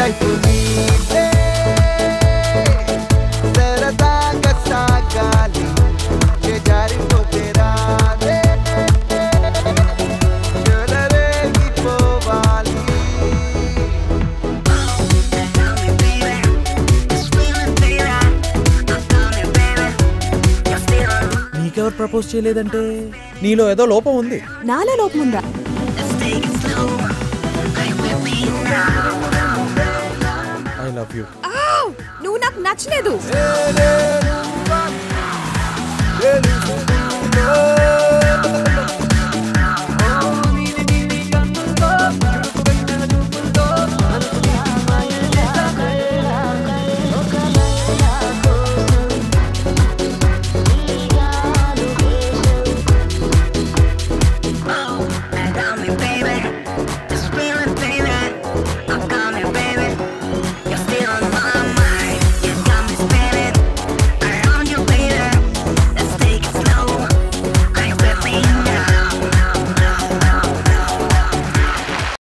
Life నీదే సరదాగా సాగాలి జారిపోతే రాదే చెలరేగిపోవాలి నీకెవరు ప్రపోజ్ చేయలేదంటే నీలో ఏదో లోపం ఉంది. నాలో లోపం ఉందా? I love you. నువ్వు నాకు నచ్చలేదు.